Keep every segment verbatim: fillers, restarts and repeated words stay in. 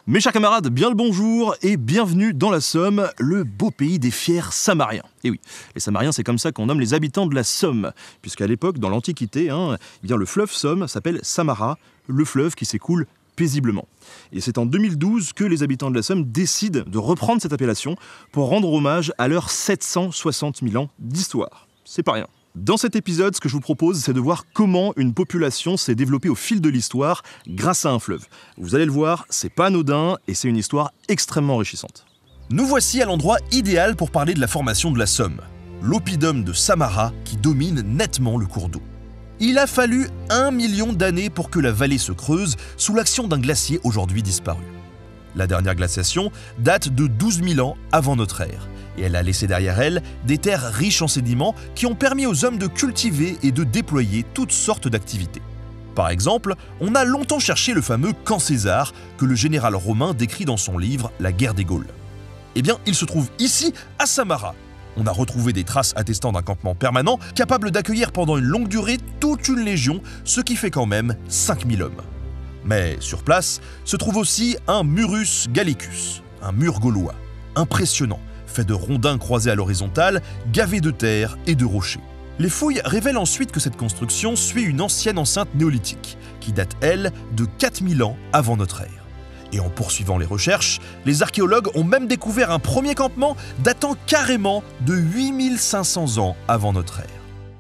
Mes chers camarades, bien le bonjour et bienvenue dans la Somme, le beau pays des fiers Samariens. Et oui, les Samariens, c'est comme ça qu'on nomme les habitants de la Somme, puisqu'à l'époque, dans l'Antiquité, hein, eh bien, le fleuve Somme s'appelle Samara, le fleuve qui s'écoule paisiblement. Et c'est en deux mille douze que les habitants de la Somme décident de reprendre cette appellation pour rendre hommage à leurs sept cent soixante mille ans d'histoire. C'est pas rien. Dans cet épisode, ce que je vous propose, c'est de voir comment une population s'est développée au fil de l'histoire grâce à un fleuve. Vous allez le voir, c'est pas anodin et c'est une histoire extrêmement enrichissante. Nous voici à l'endroit idéal pour parler de la formation de la Somme, l'oppidum de Samara qui domine nettement le cours d'eau. Il a fallu un million d'années pour que la vallée se creuse sous l'action d'un glacier aujourd'hui disparu. La dernière glaciation date de douze mille ans avant notre ère. Et elle a laissé derrière elle des terres riches en sédiments qui ont permis aux hommes de cultiver et de déployer toutes sortes d'activités. Par exemple, on a longtemps cherché le fameux camp César que le général romain décrit dans son livre La guerre des Gaules. Eh bien, il se trouve ici, à Samara. On a retrouvé des traces attestant d'un campement permanent capable d'accueillir pendant une longue durée toute une légion, ce qui fait quand même cinq mille hommes. Mais sur place se trouve aussi un Murus Gallicus, un mur gaulois, impressionnant, fait de rondins croisés à l'horizontale, gavés de terre et de rochers. Les fouilles révèlent ensuite que cette construction suit une ancienne enceinte néolithique, qui date, elle, de quatre mille ans avant notre ère. Et en poursuivant les recherches, les archéologues ont même découvert un premier campement datant carrément de huit mille cinq cents ans avant notre ère.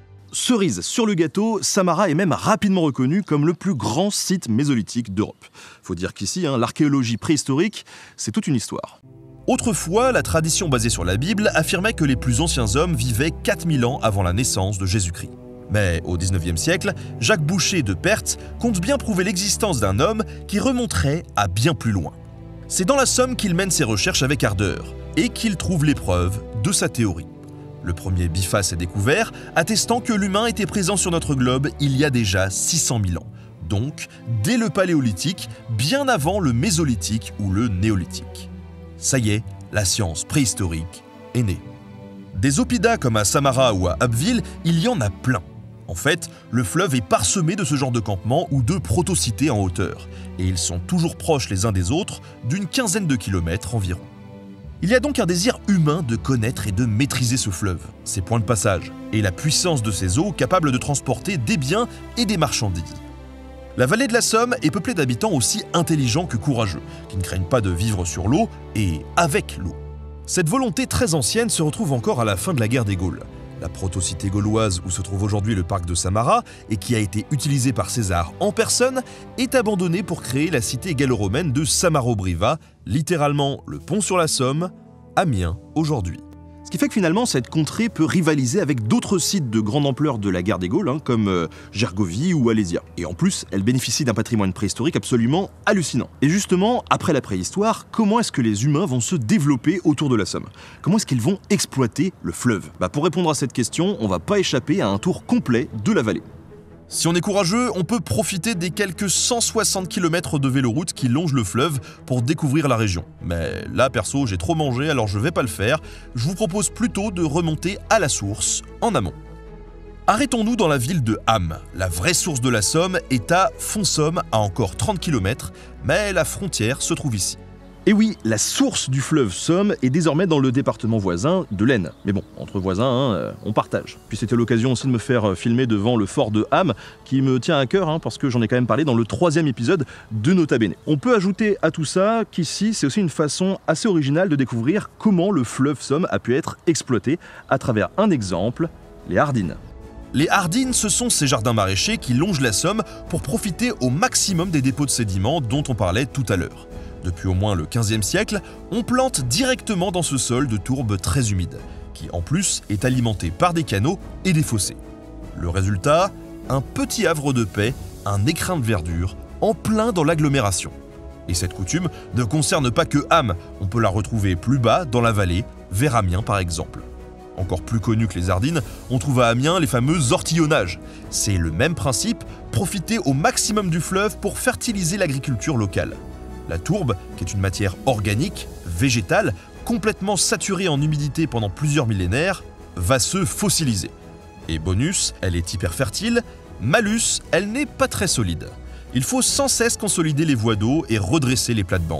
Cerise sur le gâteau, Samara est même rapidement reconnu comme le plus grand site mésolithique d'Europe. Faut dire qu'ici, hein, l'archéologie préhistorique, c'est toute une histoire. Autrefois, la tradition basée sur la Bible affirmait que les plus anciens hommes vivaient quatre mille ans avant la naissance de Jésus-Christ. Mais au dix-neuvième siècle, Jacques Boucher de Perthes compte bien prouver l'existence d'un homme qui remonterait à bien plus loin. C'est dans la Somme qu'il mène ses recherches avec ardeur et qu'il trouve les preuves de sa théorie. Le premier biface est découvert, attestant que l'humain était présent sur notre globe il y a déjà six cent mille ans, donc dès le Paléolithique, bien avant le Mésolithique ou le Néolithique. Ça y est, la science préhistorique est née. Des oppidas comme à Samara ou à Abbeville, il y en a plein. En fait, le fleuve est parsemé de ce genre de campements ou de proto-cités en hauteur, et ils sont toujours proches les uns des autres, d'une quinzaine de kilomètres environ. Il y a donc un désir humain de connaître et de maîtriser ce fleuve, ses points de passage, et la puissance de ses eaux capables de transporter des biens et des marchandises. La vallée de la Somme est peuplée d'habitants aussi intelligents que courageux, qui ne craignent pas de vivre sur l'eau et avec l'eau. Cette volonté très ancienne se retrouve encore à la fin de la guerre des Gaules. La proto-cité gauloise où se trouve aujourd'hui le parc de Samara et qui a été utilisée par César en personne est abandonnée pour créer la cité gallo-romaine de Samaro-Briva, littéralement le pont sur la Somme, Amiens aujourd'hui. Ce qui fait que finalement, cette contrée peut rivaliser avec d'autres sites de grande ampleur de la guerre des Gaules, hein, comme euh, Gergovie ou Alésia. Et en plus, elle bénéficie d'un patrimoine préhistorique absolument hallucinant. Et justement, après la préhistoire, comment est-ce que les humains vont se développer autour de la Somme? Comment est-ce qu'ils vont exploiter le fleuve? Bah, pour répondre à cette question, on va pas échapper à un tour complet de la vallée. Si on est courageux, on peut profiter des quelques cent soixante kilomètres de véloroute qui longent le fleuve pour découvrir la région. Mais là, perso, j'ai trop mangé, alors je vais pas le faire. Je vous propose plutôt de remonter à la source, en amont. Arrêtons-nous dans la ville de Ham. La vraie source de la Somme est à Fonsomme, à encore trente kilomètres, mais la frontière se trouve ici. Et oui, la source du fleuve Somme est désormais dans le département voisin de l'Aisne. Mais bon, entre voisins, hein, on partage. Puis c'était l'occasion aussi de me faire filmer devant le fort de Ham, qui me tient à cœur, hein, parce que j'en ai quand même parlé dans le troisième épisode de Nota Bene. On peut ajouter à tout ça qu'ici, c'est aussi une façon assez originale de découvrir comment le fleuve Somme a pu être exploité à travers un exemple, les Hardines. Les Hardines, ce sont ces jardins maraîchers qui longent la Somme pour profiter au maximum des dépôts de sédiments dont on parlait tout à l'heure. Depuis au moins le quinzième siècle, on plante directement dans ce sol de tourbe très humide, qui en plus est alimenté par des canaux et des fossés. Le résultat, un petit havre de paix, un écrin de verdure, en plein dans l'agglomération. Et cette coutume ne concerne pas que Ham, on peut la retrouver plus bas dans la vallée, vers Amiens par exemple. Encore plus connu que les Hardines, on trouve à Amiens les fameux ortillonnages. C'est le même principe, profiter au maximum du fleuve pour fertiliser l'agriculture locale. La tourbe, qui est une matière organique, végétale, complètement saturée en humidité pendant plusieurs millénaires, va se fossiliser. Et bonus, elle est hyper fertile, malus, elle n'est pas très solide. Il faut sans cesse consolider les voies d'eau et redresser les plates-bandes.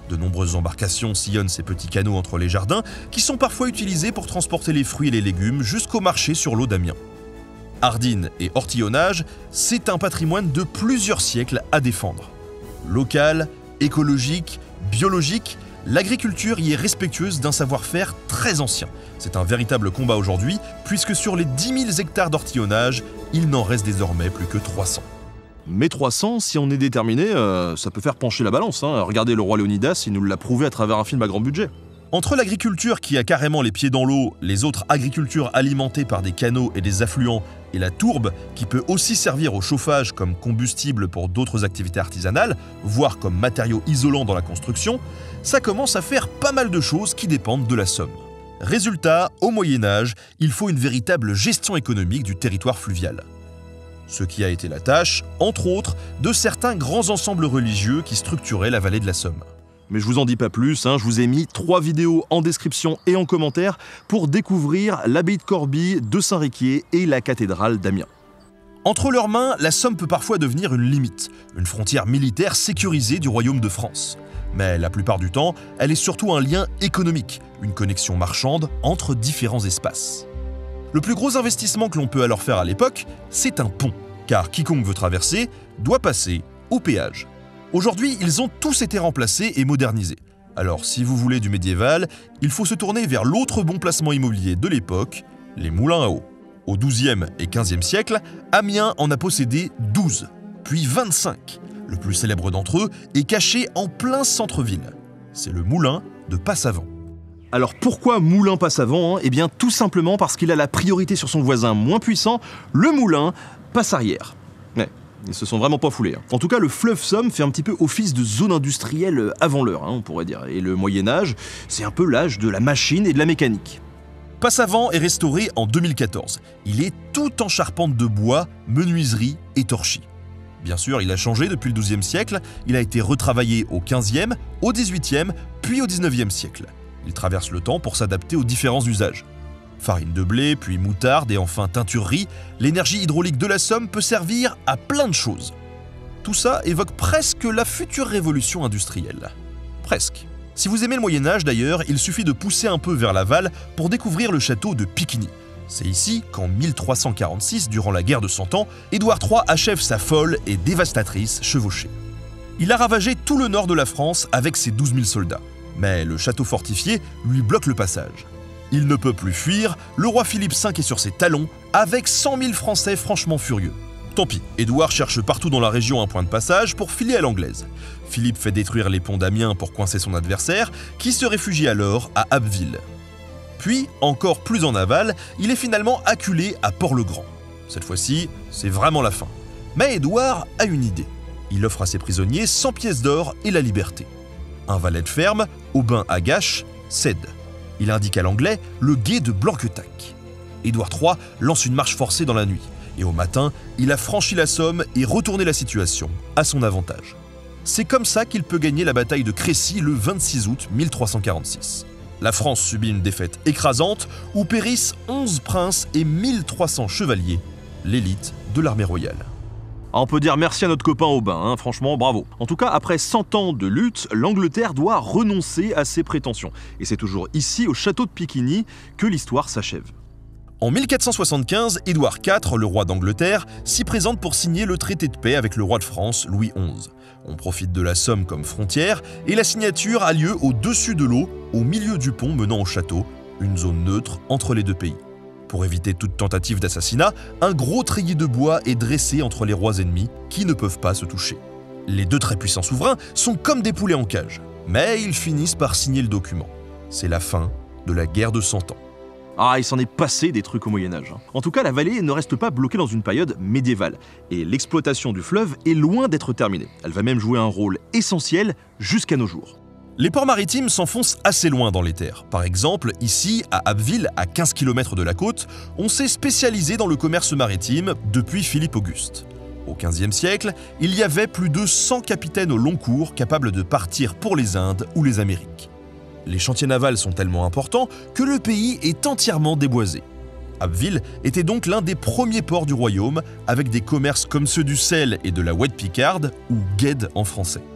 De nombreuses embarcations sillonnent ces petits canaux entre les jardins qui sont parfois utilisés pour transporter les fruits et les légumes jusqu'au marché sur l'eau d'Amiens. Hardine et ortillonnage, c'est un patrimoine de plusieurs siècles à défendre. Local, écologique, biologique, l'agriculture y est respectueuse d'un savoir-faire très ancien. C'est un véritable combat aujourd'hui, puisque sur les dix mille hectares d'ortillonnage, il n'en reste désormais plus que trois cents. Mais trois cents, si on est déterminé, euh, ça peut faire pencher la balance. Hein. Regardez le roi Léonidas, il nous l'a prouvé à travers un film à grand budget. Entre l'agriculture qui a carrément les pieds dans l'eau, les autres agricultures alimentées par des canaux et des affluents, et la tourbe qui peut aussi servir au chauffage comme combustible pour d'autres activités artisanales, voire comme matériau isolant dans la construction, ça commence à faire pas mal de choses qui dépendent de la Somme. Résultat, au Moyen-Âge, il faut une véritable gestion économique du territoire fluvial. Ce qui a été la tâche, entre autres, de certains grands ensembles religieux qui structuraient la vallée de la Somme. Mais je vous en dis pas plus, hein, je vous ai mis trois vidéos en description et en commentaire pour découvrir l'abbaye de Corbie, de Saint-Riquier et la cathédrale d'Amiens. Entre leurs mains, la Somme peut parfois devenir une limite, une frontière militaire sécurisée du royaume de France. Mais la plupart du temps, elle est surtout un lien économique, une connexion marchande entre différents espaces. Le plus gros investissement que l'on peut alors faire à l'époque, c'est un pont, car quiconque veut traverser doit passer au péage. Aujourd'hui, ils ont tous été remplacés et modernisés. Alors si vous voulez du médiéval, il faut se tourner vers l'autre bon placement immobilier de l'époque, les moulins à eau. Au douzième et quinzième siècle, Amiens en a possédé douze, puis vingt-cinq. Le plus célèbre d'entre eux est caché en plein centre-ville. C'est le moulin de Passavant. Alors pourquoi Moulin Passavant hein Eh bien tout simplement parce qu'il a la priorité sur son voisin moins puissant, le moulin Passarrière. Ouais, ils se sont vraiment pas foulés. Hein. En tout cas, le fleuve Somme fait un petit peu office de zone industrielle avant l'heure, hein, on pourrait dire. Et le Moyen-Âge, c'est un peu l'âge de la machine et de la mécanique. Passavant est restauré en deux mille quatorze. Il est tout en charpente de bois, menuiserie et torchis. Bien sûr, il a changé depuis le douzième siècle, il a été retravaillé au quinzième, au dix-huitième, puis au dix-neuvième siècle. Il traverse le temps pour s'adapter aux différents usages. Farine de blé, puis moutarde et enfin teinturerie, l'énergie hydraulique de la Somme peut servir à plein de choses. Tout ça évoque presque la future révolution industrielle. Presque. Si vous aimez le Moyen-Âge d'ailleurs, il suffit de pousser un peu vers l'aval pour découvrir le château de Picquigny. C'est ici qu'en mille trois cent quarante-six, durant la guerre de Cent Ans, Édouard trois achève sa folle et dévastatrice chevauchée. Il a ravagé tout le nord de la France avec ses douze mille soldats. Mais le château fortifié lui bloque le passage. Il ne peut plus fuir, le roi Philippe cinq est sur ses talons, avec cent mille Français franchement furieux. Tant pis, Édouard cherche partout dans la région un point de passage pour filer à l'anglaise. Philippe fait détruire les ponts d'Amiens pour coincer son adversaire, qui se réfugie alors à Abbeville. Puis, encore plus en aval, il est finalement acculé à Port-le-Grand. Cette fois-ci, c'est vraiment la fin. Mais Édouard a une idée. Il offre à ses prisonniers cent pièces d'or et la liberté. Un valet de ferme, Aubin Agache, cède. Il indique à l'anglais le gué de Blanquetac. Édouard trois lance une marche forcée dans la nuit. Et au matin, il a franchi la Somme et retourné la situation à son avantage. C'est comme ça qu'il peut gagner la bataille de Crécy le vingt-six août mille trois cent quarante-six. La France subit une défaite écrasante où périssent onze princes et mille trois cents chevaliers, l'élite de l'armée royale. Ah, on peut dire merci à notre copain Aubin, hein, franchement bravo. En tout cas, après cent ans de lutte, l'Angleterre doit renoncer à ses prétentions. Et c'est toujours ici, au château de Picquigny, que l'histoire s'achève. En mille quatre cent soixante-quinze, Édouard quatre, le roi d'Angleterre, s'y présente pour signer le traité de paix avec le roi de France, Louis onze. On profite de la Somme comme frontière et la signature a lieu au-dessus de l'eau, au milieu du pont menant au château, une zone neutre entre les deux pays. Pour éviter toute tentative d'assassinat, un gros treillis de bois est dressé entre les rois ennemis qui ne peuvent pas se toucher. Les deux très puissants souverains sont comme des poulets en cage, mais ils finissent par signer le document. C'est la fin de la guerre de Cent Ans. Ah, il s'en est passé des trucs au Moyen-Âge. En tout cas, la vallée ne reste pas bloquée dans une période médiévale. Et l'exploitation du fleuve est loin d'être terminée. Elle va même jouer un rôle essentiel jusqu'à nos jours. Les ports maritimes s'enfoncent assez loin dans les terres. Par exemple, ici, à Abbeville, à quinze kilomètres de la côte, on s'est spécialisé dans le commerce maritime depuis Philippe Auguste. Au quinzième siècle, il y avait plus de cent capitaines au long cours capables de partir pour les Indes ou les Amériques. Les chantiers navals sont tellement importants que le pays est entièrement déboisé. Abbeville était donc l'un des premiers ports du royaume, avec des commerces comme ceux du sel et de la ouette picarde, ou guêde en français.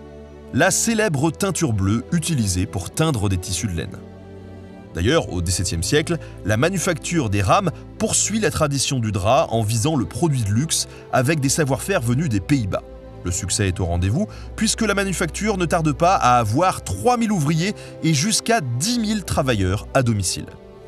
la célèbre teinture bleue utilisée pour teindre des tissus de laine. D'ailleurs, au dix-septième siècle, la manufacture des rames poursuit la tradition du drap en visant le produit de luxe avec des savoir-faire venus des Pays-Bas. Le succès est au rendez-vous puisque la manufacture ne tarde pas à avoir trois mille ouvriers et jusqu'à dix mille travailleurs à domicile.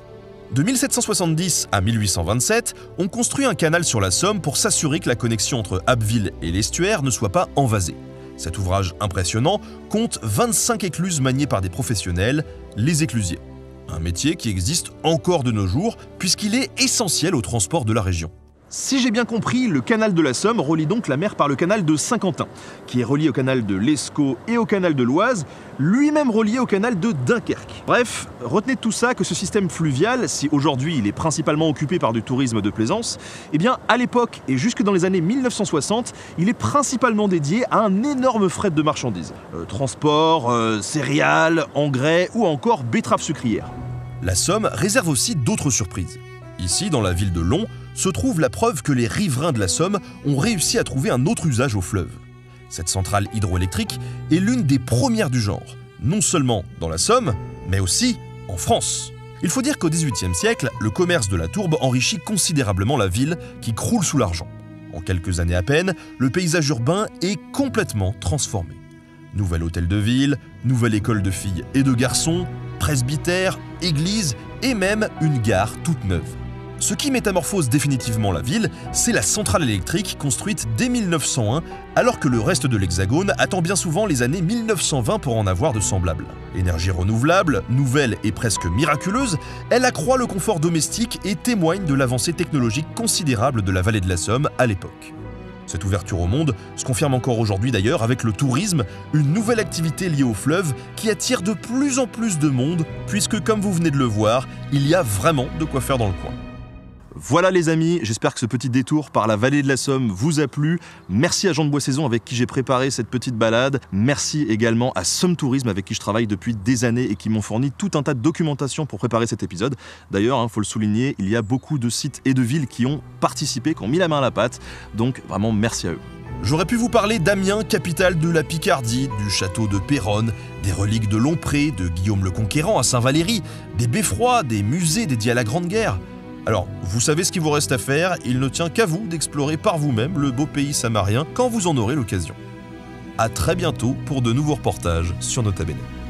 De mille sept cent soixante-dix à mille huit cent vingt-sept, on construit un canal sur la Somme pour s'assurer que la connexion entre Abbeville et l'estuaire ne soit pas envasée. Cet ouvrage impressionnant compte vingt-cinq écluses maniées par des professionnels, les éclusiers. Un métier qui existe encore de nos jours puisqu'il est essentiel au transport de la région. Si j'ai bien compris, le canal de la Somme relie donc la mer par le canal de Saint-Quentin, qui est relié au canal de l'Escaut et au canal de l'Oise, lui-même relié au canal de Dunkerque. Bref, retenez de tout ça que ce système fluvial, si aujourd'hui il est principalement occupé par du tourisme de plaisance, eh bien à l'époque et jusque dans les années mille neuf cent soixante, il est principalement dédié à un énorme fret de marchandises. Euh, transport, euh, céréales, engrais ou encore betteraves sucrières. La Somme réserve aussi d'autres surprises. Ici, dans la ville de Long, se trouve la preuve que les riverains de la Somme ont réussi à trouver un autre usage au fleuve. Cette centrale hydroélectrique est l'une des premières du genre, non seulement dans la Somme, mais aussi en France. Il faut dire qu'au dix-huitième siècle, le commerce de la tourbe enrichit considérablement la ville qui croule sous l'argent. En quelques années à peine, le paysage urbain est complètement transformé. Nouvel hôtel de ville, nouvelle école de filles et de garçons, presbytère, église et même une gare toute neuve. Ce qui métamorphose définitivement la ville, c'est la centrale électrique construite dès mille neuf cent un, alors que le reste de l'Hexagone attend bien souvent les années mille neuf cent vingt pour en avoir de semblables. Énergie renouvelable, nouvelle et presque miraculeuse, elle accroît le confort domestique et témoigne de l'avancée technologique considérable de la vallée de la Somme à l'époque. Cette ouverture au monde se confirme encore aujourd'hui d'ailleurs avec le tourisme, une nouvelle activité liée au fleuve qui attire de plus en plus de monde, puisque comme vous venez de le voir, il y a vraiment de quoi faire dans le coin. Voilà les amis, j'espère que ce petit détour par la vallée de la Somme vous a plu. Merci à Jean de Boissaison avec qui j'ai préparé cette petite balade. Merci également à Somme Tourisme avec qui je travaille depuis des années et qui m'ont fourni tout un tas de documentation pour préparer cet épisode. D'ailleurs, il hein, faut le souligner, il y a beaucoup de sites et de villes qui ont participé, qui ont mis la main à la pâte. Donc vraiment merci à eux. J'aurais pu vous parler d'Amiens, capitale de la Picardie, du château de Péronne, des reliques de Lompré, de Guillaume le Conquérant à Saint-Valery, des beffrois, des musées dédiés à la Grande Guerre. Alors, vous savez ce qu'il vous reste à faire, il ne tient qu'à vous d'explorer par vous-même le beau pays samarien quand vous en aurez l'occasion. À très bientôt pour de nouveaux reportages sur Nota Bene.